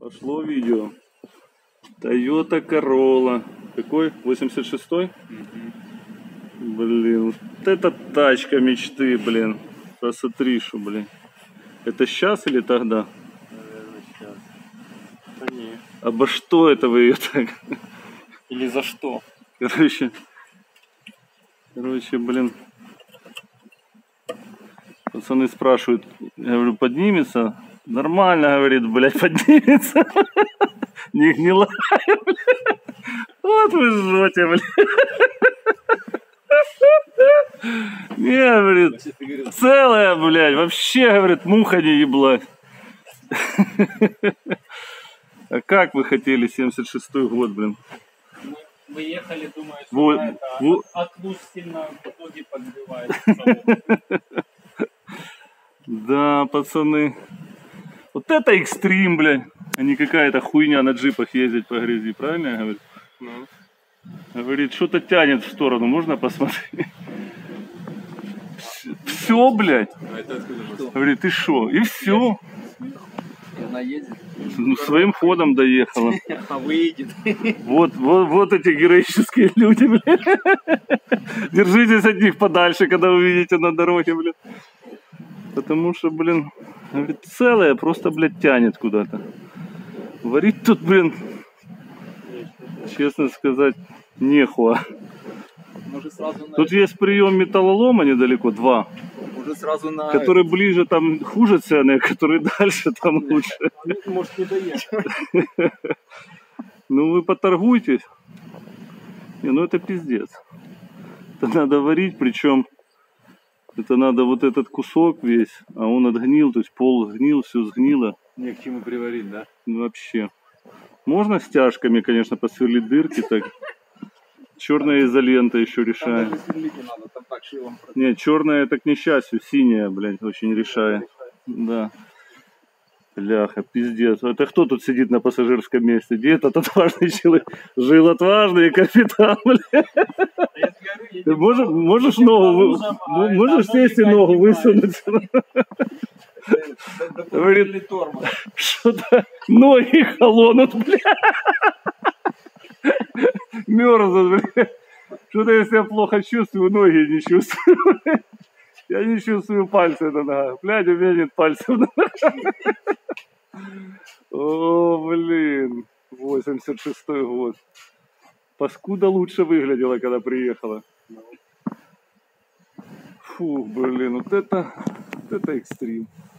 Пошло видео. Toyota Corolla. Какой? 86-й? Блин, вот это тачка мечты, блин. Посмотри, что, блин. Это сейчас или тогда? Наверное, сейчас. Да не. Обо что это вы ее так? Или за что? Короче, блин. Пацаны спрашивают, я говорю, поднимется? Нормально, говорит, блядь, поднимется. Не гнилая, блядь. Вот вы жжете, блядь. Не, говорит, целая, блядь, вообще, говорит, муха не еблась. А как вы хотели 76-й год, блин? Мы ехали, думаю, что вот, это от луж сильно ноги подбивает. Да, пацаны. Вот это экстрим, блядь. А не какая-то хуйня на джипах ездить по грязи, правильно я говорю? Ну. Говорит, что-то тянет в сторону, можно посмотреть? Все, блядь. Говорит, ты шо? И все. Она едет. Ну, своим ходом доехала. А выедет. Вот эти героические люди, блядь. Держитесь от них подальше, когда увидите на дороге, блядь. Потому что, блин, говорит, целая просто, блядь, тянет куда-то. Варить тут, блин, честно сказать, нехуа. Может, сразу на... Тут есть прием металлолома недалеко, 2. Может, сразу на... Который ближе там хуже цены, который дальше там лучше. Может, не доехать. Ну вы поторгуйтесь. Не, ну это пиздец. Это надо варить, причем это надо вот этот кусок весь, а он отгнил, то есть пол гнил, все сгнило. Не к чему приварить, да? Ну, вообще. Можно стяжками, конечно, посверлить дырки так. Черная изолента еще решает. Там даже сверлить не надо, там так шилом. Не, черная это к несчастью, синяя, блядь, очень решает. Да. Бляха, пиздец. Это кто тут сидит на пассажирском месте? Где этот отважный человек? Жил отважный капитан, блядь. Ты можешь ногу, можешь сесть и ногу высунуть? Говорит, что-то ноги холонут, блядь. Мерзнут, блядь. Что-то я себя плохо чувствую, ноги не чувствую. Я не чувствую пальцы на ногах. Блядь, у меня нет пальцев на ногах. О, блин. 86-й год. Паскуда лучше выглядела, когда приехала. Фу, блин, вот это экстрим.